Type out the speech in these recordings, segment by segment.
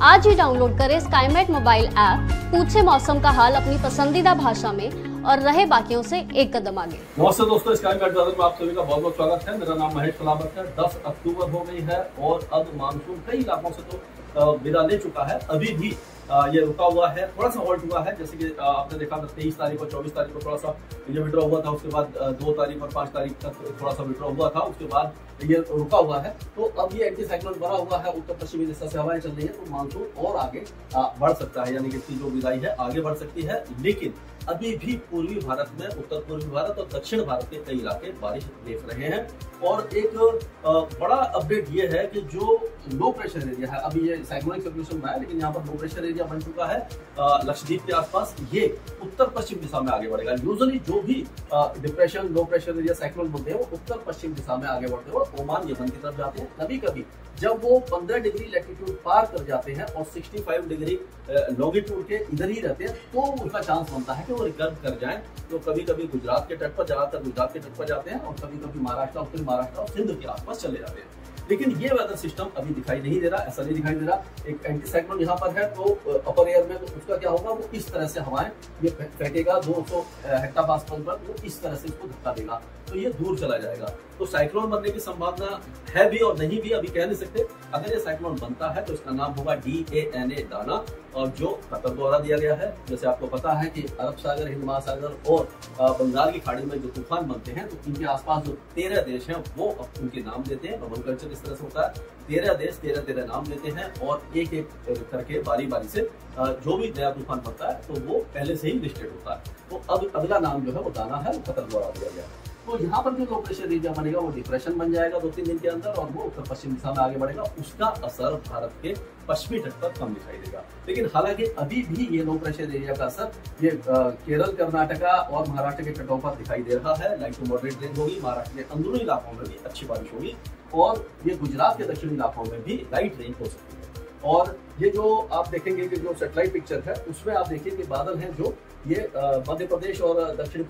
आज ही डाउनलोड करें Skymet mobile app, पूछे मौसम का हाल अपनी पसंदीदा भाषा में और रहे बाकियों से एक कदम आगे। नमस्ते दोस्तों, स्काईमेट में आप सभी का बहुत बहुत स्वागत है। मेरा नाम महेश फलावत है। 10 अक्टूबर हो गई है और अब मानसून कई इलाकों से तो विदा ले चुका है। अभी भी ये रुका हुआ है, थोड़ा सा हॉल्ट हुआ है। जैसे कि आपने देखा था 23 तारीख और 24 तारीख को थोड़ा सा ये विड्रॉ हुआ था। उसके बाद 2 तारीख और 5 तारीख तक थोड़ा सा विड्रॉ हुआ था। उसके बाद ये रुका हुआ है। तो अब ये एंटी साइक्लोन बना हुआ है, उत्तर पश्चिमी दिशा से हवाएं चल रही है, तो मानसून और आगे बढ़ सकता है, यानी कि इसकी जो विदाई है आगे बढ़ सकती है। लेकिन अभी भी पूर्वी भारत में, उत्तर पूर्वी भारत और दक्षिण भारत के कई इलाके बारिश देख रहे हैं। और एक बड़ा अपडेट ये है कि जो लो प्रेशर एरिया है, अभी ये साइक्लोनिक सर्कुलेशन में है, लेकिन यहाँ पर लो प्रेशर एरिया बन चुका है लक्षद्वीप के आसपास, ये उत्तर पश्चिम दिशा में आगे बढ़ेगा। यूजुअली जो भी depression, low pressure area, cyclone बनते हैं वो उत्तर पश्चिम दिशा में आगे बढ़ते हुए ओमान, यमन की तरफ जाते हैं। कभी कभी जब वो 15 डिग्री लैटिट्यूड पार कर जाते हैं और 65 डिग्री लॉन्गिट्यूड के इधर ही रहते हैं, तो उसका चांस बनता है कि वो रिकर्व कर जाएं। तो कभी कभी गुजरात के तट पर, ज्यादातर गुजरात के तट पर जाते हैं, और कभी कभी महाराष्ट्र, उत्तरी महाराष्ट्र और सिंध के आसपास चले जाते हैं। लेकिन ये वेदर सिस्टम अभी दिखाई नहीं दे रहा, ऐसा नहीं दिखाई दे रहा। एक एंटी साइक्लोन यहाँ पर है, तो अपर एयर में, तो उसका क्या होगा, वो इस तरह से हवाएं ये फेंकेगा 200 हेक्टापास्कल पर, वो इस तरह से इसको धक्का देगा, तो ये दूर चला जाएगा। तो साइक्लोन बनने की संभावना है भी और नहीं भी, अभी कह नहीं सकते। अगर ये साइक्लोन बनता है तो इसका नाम होगा DANA, दाना, और जो कतर द्वारा दिया गया है। जैसे आपको पता है कि अरब सागर, हिंद महासागर और बंगाल की खाड़ी में जो तूफान बनते हैं, तो इनके आसपास जो 13 देश हैं वो उनके नाम देते हैं। नोमेनक्लेचर इस तरह से होता है, 13 देश 13 नाम देते हैं, और एक एक करके बारी बारी से जो भी नया तूफान बनता है तो वो पहले से ही लिस्टेड होता है। तो अब अगला नाम जो है वो दाना है, वो कतर द्वारा दिया गया है। तो यहाँ पर जो लो प्रेशर एरिया बनेगा वो डिप्रेशन बन जाएगा 2-3 दिन के अंदर, और वो उत्तर पश्चिम दिशा में आगे बढ़ेगा। उसका असर भारत के पश्चिमी तट पर कम दिखाई देगा। लेकिन हालांकि अभी भी ये लो प्रेशर एरिया का असर ये केरल, कर्नाटका और महाराष्ट्र के तटों पर दिखाई दे रहा है। लाइट टू मॉडरेट रेन होगी, महाराष्ट्र के अंदरूनी इलाकों में भी अच्छी बारिश होगी, और ये गुजरात के दक्षिणी इलाकों में भी लाइट रेन हो सकती है। और ये जो आप देखेंगे कि जो सैटेलाइट पिक्चर है उसमें आप देखिए कि बादल हैं जो ये मध्य प्रदेश और दक्षिण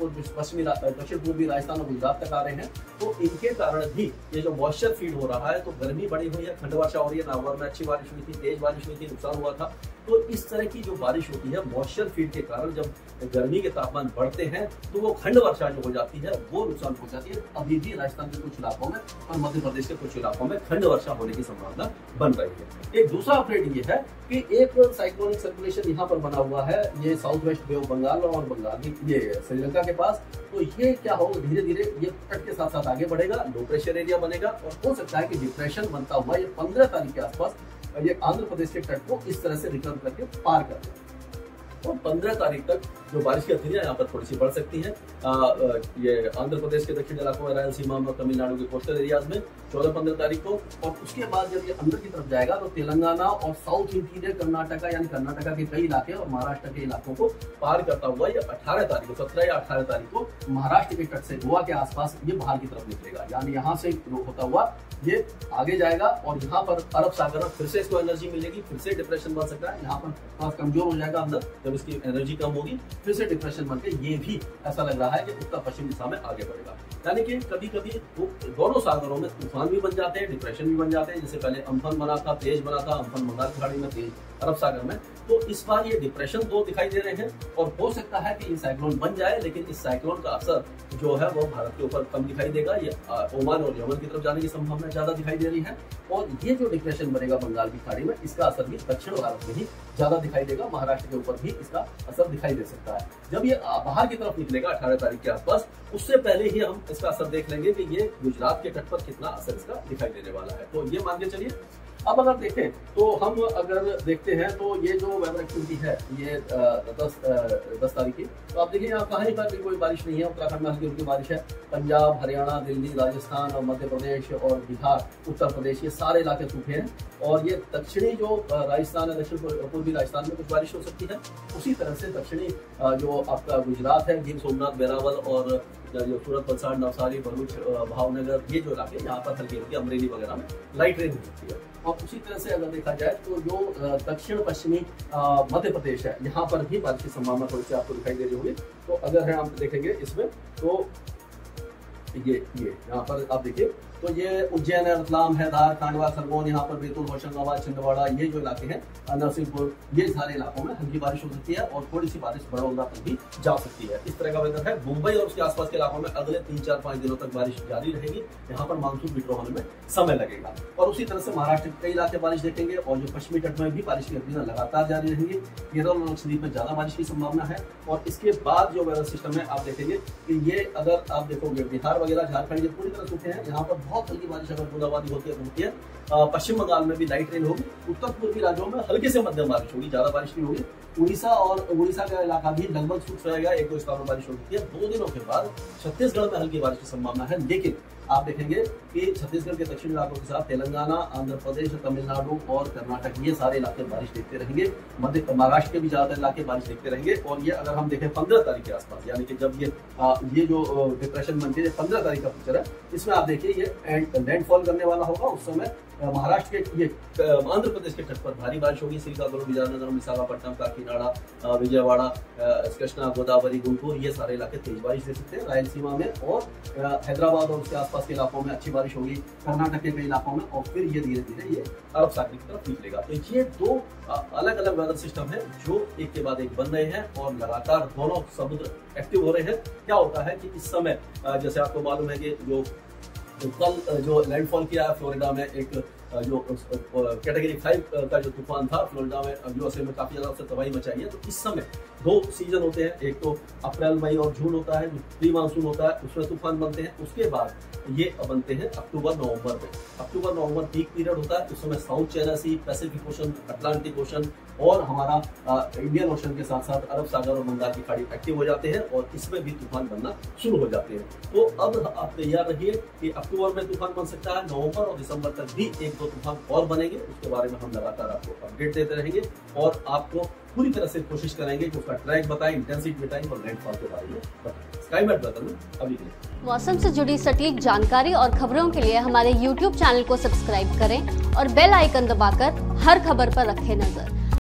पूर्वी राजस्थान और गुजरात तक आ रहे हैं। तो इनके कारण भी ये जो मॉइस्चर फीड हो रहा है, तो गर्मी बढ़ी हुई है, ठंड वर्षा हो रही है। नवंबर में अच्छी बारिश हुई थी, तेज बारिश हुई थी, नुकसान हुआ था। तो इस तरह की जो बारिश होती है मॉइस्चर फीड के कारण, जब गर्मी के तापमान बढ़ते हैं तो वो खंड वर्षा जो हो जाती है वो नुकसान पहुंचाती है। अभी भी राजस्थान के कुछ इलाकों में और मध्य प्रदेश के कुछ इलाकों में खंड वर्षा होने की संभावना बन रही है। एक दूसरा अपडेट ये है कि एक साइक्लोनिक सर्कुलेशन यहाँ पर बना हुआ है, ये south west Bay of Bengal और बंगाल ये श्रीलंका के पास। तो ये क्या होगा, धीरे धीरे ये तट के साथ साथ आगे बढ़ेगा, लो प्रेशर एरिया बनेगा, और हो सकता है कि डिप्रेशन बनता हुआ ये 15 तारीख के आसपास ये आंध्र प्रदेश के तट को इस तरह से रिकर्व करके पार कर देगा। तो 15 तारीख तक जो बारिश की गतिविधियां यहाँ पर थोड़ी सी बढ़ सकती है। ये आंध्र प्रदेश के दक्षिण इलाकों में, रायलसीमा में, तमिलनाडु के कोस्टल एरियाज में 14-15 तारीख को, और उसके बाद जब ये अंदर की तरफ जाएगा तो तेलंगाना और साउथ इंटीरियर कर्नाटका, यानी कर्नाटका के कई इलाके और महाराष्ट्र के इलाकों को पार करता हुआ ये 18 तारीख को, 17 या 18 तारीख को महाराष्ट्र के तट से गोवा के आसपास ये बाहर की तरफ निकलेगा। यानी यहाँ से होता हुआ ये आगे जाएगा, और यहाँ पर अरब सागर में फिर से इसको एनर्जी मिलेगी, फिर से डिप्रेशन बन सकता है। यहाँ पर थोड़ा कमजोर हो जाएगा अंदर, जब इसकी एनर्जी कम होगी फिर से डिप्रेशन बनकर ये भी ऐसा लग रहा है कि उत्तर पश्चिम दिशा में आगे बढ़ेगा। यानी कि कभी कभी दोनों सागरों में तूफान भी बन जाते हैं, डिप्रेशन भी बन जाते हैं। जैसे पहले अम्फन बना था, तेज बना था, अम्फन बंगाल की खाड़ी में, तेज अरब सागर में। तो इस बार ये डिप्रेशन 2 दिखाई दे रहे हैं, और हो सकता है कि ये साइक्लोन बन जाए, लेकिन इस साइक्लोन का असर जो है वो भारत के ऊपर कम दिखाई देगा। ये ओमान और यमन की तरफ जाने की संभावना ज्यादा दिखाई दे रही है। और ये जो डिप्रेशन बनेगा बंगाल की खाड़ी में, इसका असर भी दक्षिण भारत में ही ज्यादा दिखाई देगा, महाराष्ट्र के ऊपर भी इसका असर दिखाई दे सकता है। जब ये बाहर की तरफ निकलेगा 18 तारीख के आसपास, उससे पहले ही हम इसका असर देख लेंगे कि ये गुजरात के तट पर कितना असर इसका दिखाई देने वाला है। तो ये मान के चलिए। अब अगर देखें तो हम अगर देखते हैं तो ये जो वेदर एक्टिविटी है ये 10 तारीख की, तो आप देखिए यहाँ कहीं पर भी कोई बारिश नहीं है। उत्तराखंड में हल्की हल्की बारिश है। पंजाब, हरियाणा, दिल्ली, राजस्थान और मध्य प्रदेश और बिहार, उत्तर प्रदेश, ये सारे इलाके सूखे हैं। और ये दक्षिणी जो राजस्थान है, दक्षिण पूर्वी राजस्थान में कुछ बारिश हो सकती है। उसी तरह से दक्षिणी जो आपका गुजरात है, गिर सोमनाथ, वेरावल और जो सूरत, वलसाड़, नवसारी, भरूच, भावनगर, ये जो इलाके यहाँ पर हल्की हल्की, अमरेली वगैरह में लाइट रेन हो सकती है। और उसी तरह से अगर देखा जाए तो जो दक्षिण पश्चिमी मध्य प्रदेश है, यहाँ पर भी बारिश की संभावना थोड़ी सी आपको दिखाई दे रही होगी। तो अगर हम देखेंगे इसमें तो ये यहाँ पर आप देखिए तो ये उज्जैन है, रतलाम है, धार, खांडवा, खरगोन, यहाँ पर बैतूल, होशंगाबाद, छिंदवाड़ा, ये जो इलाके हैं, नरसिंहपुर, ये सारे इलाकों में हल्की बारिश हो सकती है और थोड़ी सी बारिश बड़ौदा तक भी जा सकती है। इस तरह का वेदर है। मुंबई और उसके आसपास के इलाकों में अगले 3-4-5 दिनों तक बारिश जारी रहेगी। यहाँ पर मानसून विड्रॉ होने में समय लगेगा। और उसी तरह से महाराष्ट्र के कई इलाके बारिश देखेंगे और जो पश्चिमी तट में भी बारिश की गतिविधियां लगातार जारी रहेंगी। केरल और लक्षद्वीप में ज्यादा बारिश की संभावना है। और इसके बाद जो वेदर सिस्टम है, आप देखेंगे कि ये अगर आप देखोगे बिहार वगैरह, झारखंड, ये पूरी तरह सूखे हैं। यहाँ पर बहुत हल्की बारिश अगर बूंदाबांदी होती है। पश्चिम बंगाल में भी लाइट रेन होगी। उत्तर पूर्वी राज्यों में हल्की से मध्यम बारिश होगी, ज्यादा बारिश नहीं होगी। उड़ीसा का इलाका भी लगभग सूख रहेगा, 1-2 स्थानों में बारिश हो सकती है। 2 दिनों के बाद छत्तीसगढ़ में हल्की बारिश की संभावना है। लेकिन आप देखेंगे कि छत्तीसगढ़ के दक्षिणी इलाकों के साथ तेलंगाना, आंध्र प्रदेश, तमिलनाडु और कर्नाटक, ये सारे इलाके बारिश देखते रहेंगे। महाराष्ट्र के भी ज्यादातर इलाके बारिश देखते रहेंगे। और ये अगर हम देखें 15 तारीख के आसपास, यानी कि जब ये जो डिप्रेशन बनती है, 15 तारीख का पिक्चर है, इसमें आप देखिए ये लैंडफॉल करने वाला होगा। उस समय महाराष्ट्र के ये आंध्र प्रदेश के तट पर भारी बारिश होगी। श्रीकाकुलम, विजयनगरम, विशाखापट्टनम, काकीनाडा, विजयवाड़ा, कृष्णा, गोदावरी, गुंटूर, ये सारे इलाके तेज बारिश दे सकते हैं। रायलसीमा में और हैदराबाद और उसके आसपास के इलाकों में अच्छी बारिश होगी। कर्नाटक के कई इलाकों में। और फिर ये धीरे धीरे ये अरब सागर की तरफ निकलेगा। तो ये 2 अलग अलग वेदर सिस्टम है जो एक के बाद एक बन रहे हैं और लगातार दोनों समुद्र एक्टिव हो रहे हैं। क्या होता है कि इस समय जैसे आपको मालूम है कि कल जो लैंडफॉल किया है फ्लोरिडा में, एक जो कैटेगरी 5 का जो तूफान था फ्लोरिडा में, यूएसए में काफी ज्यादा उससे तबाही मचाई है। तो इस समय 2 सीजन होते हैं। एक तो अप्रैल, मई और जून होता है, जो प्री मानसून होता है, उसमें तूफान बनते हैं। उसके बाद ये बनते हैं अक्टूबर, नवंबर में। अक्टूबर, नवंबर पीक पीरियड होता है। उस समय South China Sea, Pacific Ocean, Atlantic Ocean और हमारा इंडियन ओशन के साथ साथ अरब सागर और बंगाल की खाड़ी एक्टिव हो जाते हैं और इसमें भी तूफान बनना शुरू हो जाते हैं। तो अब आप तैयार रहिए कि अक्टूबर में तूफान बन सकता है। नवंबर और दिसंबर तक भी 1-2 तूफान और बनेंगे। उसके बारे में हम लगातार आपको अपडेट देते रहेंगे और आपको पूरी तरह से कोशिश करेंगे कि उसका ट्रैक बताएं, इंटेंसिटी बताएं और लैंडफॉल के बारे में बताएं। स्काईमेट वेदर में अभी के लिए मौसम से जुड़ी सटीक जानकारी और खबरों के लिए हमारे YouTube चैनल को सब्सक्राइब करें और बेल आइकन दबाकर हर खबर पर रखें नजर।